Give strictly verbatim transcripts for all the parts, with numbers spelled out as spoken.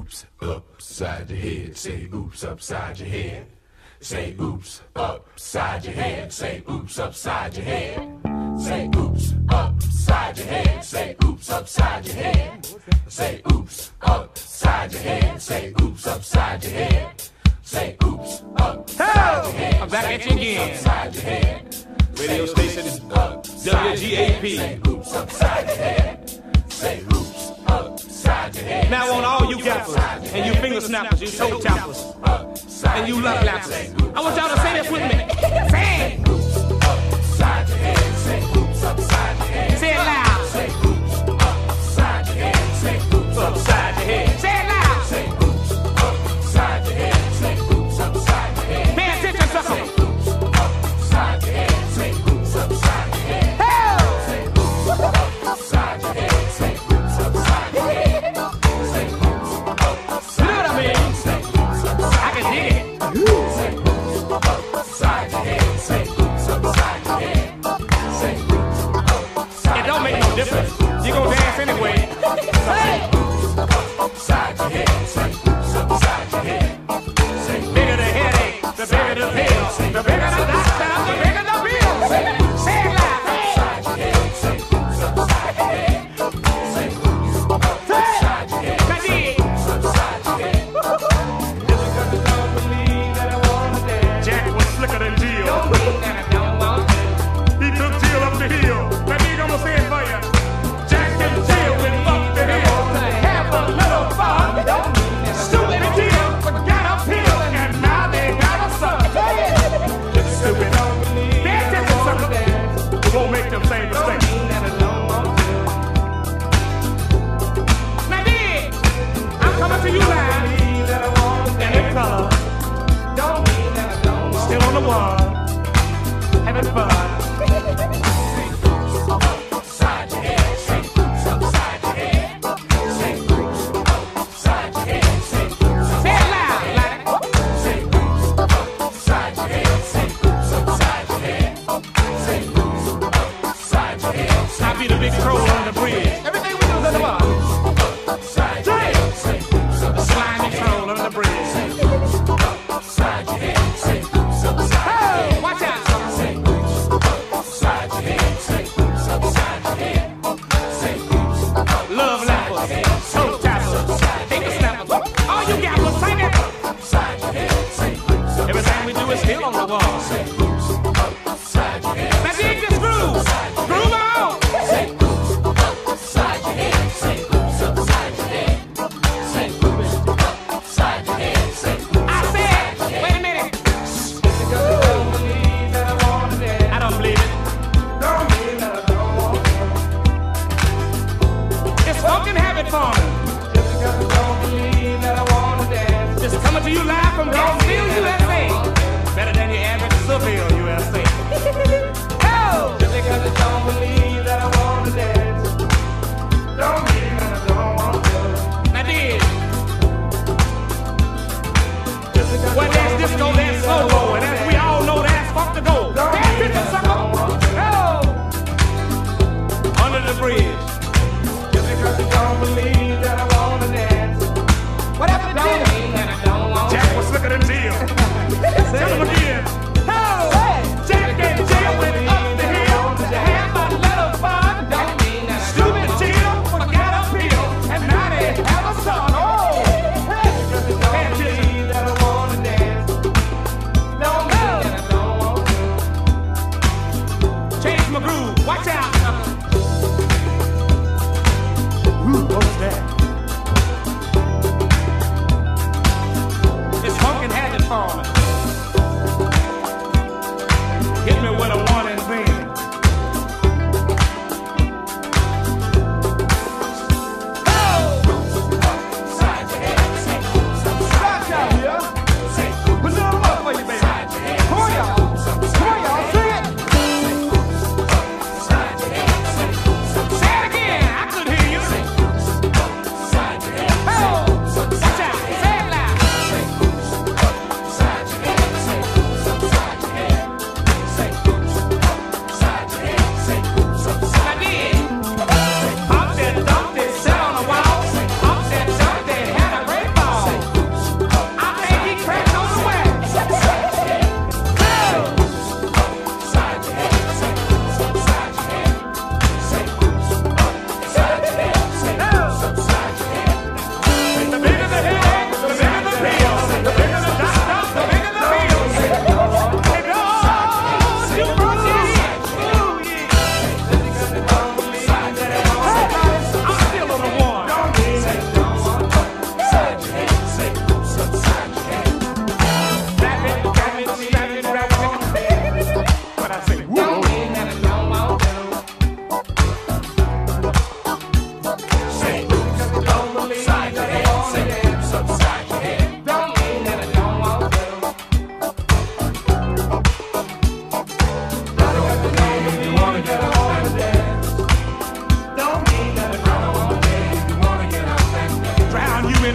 oops upside your head. Say oops upside your head. Say oops upside your head. Say oops upside your head. Say oops upside your head. Say oops upside your head. Say oops upside your head. Say oops upside your head. Say oops upside your head. I'm back at you again. Radio station W G A P. Say oops upside your head. Say oops upside your head. Now on all you gappers and you finger snappers, you toe tappers, and you love lappers, I want y'all to say this with me. Say it. Oops upside your head. Say oops upside your head. Say it loud. Say oops upside your head. Say oops upside your head. Say it loud. Say oops upside your head. Say oops upside your head. Pay attention, sucker. Say oops upside your head. Say oops upside your head. Hell. Say oops upside your head. Say oops upside your head. Say oops upside. You know what I mean? Say oops upside. I can dig it. Say oops upside your head. Say oops upside your head. Say oops upside. It don't make no difference. You gonna dance anyway. Say it. Upside your head. Say oops upside your head. Say Bigger the headache, the bigger the pill, the bigger the doctor, the bigger the bill. Say it loud. upside your head. Say oops upside your head. Say oops upside your head. I dig. Upside your head. Jack was slicker than Jill. He took Jill up the hill. That nigga gonna say it for you. Jack and Jill went up the hill. Have a little fun. Stupid Jill got uphill, and now they got a son. Stupid. Pay attention, sucker. We won't make them same mistakes. Now dig. I'm coming to you live. And in color. Still on the wall. Having fun. Upside your head. Say oops upside your head. Say oops upside your head. Say oops Say it loud, like Say oops upside your head. Say oops upside your head. Say oops upside your head. I be the big troll on the bridge. Everything we do is in the bar. Upside your head. Say oops The upside slimy troll on the bridge. upside your head. Say oops upside your head. Oh, watch out. Say oops upside your head. Say oops upside your head. Say oops Love lappers, toe tappers, finger snappers. All you got was sing it. upside your head. Say oops Everything we do is still on the wall. upside your head. Now dig this groove. Groove on. Say oops upside your head. Say oops upside your head. Say oops upside your head. Say oops. I said, wait a minute. I don't believe it. It's funkin' habit forming. Just coming to you live from Gainesville, U S A. Better than your average Seville, U S A. Oh! Just because I don't believe that I want to dance, don't mean that I don't want to. Now dig. Just because Well, there's disco, there's solo, and as we all know, there's funk to go. Pay attention, sucker. Oh! Under the bridge. just because I don't believe that I want to dance, What happened to don't Jill? mean that I don't want to. Jack was slicker than Jill. Tell him again. Oh! Jack and Jill went up the hill. Have a little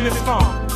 this funk.